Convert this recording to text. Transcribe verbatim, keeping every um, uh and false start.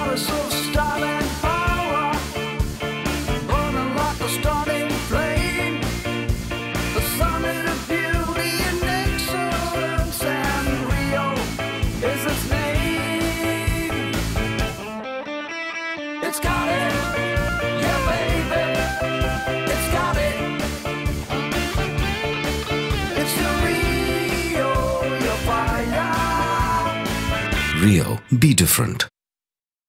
goddess of style and power, burning like a starting flame. The summit of beauty and excellence, and RiO is its name. It's got it, yeah baby, it's got it. It's the RiO, your fire. RiO, be different.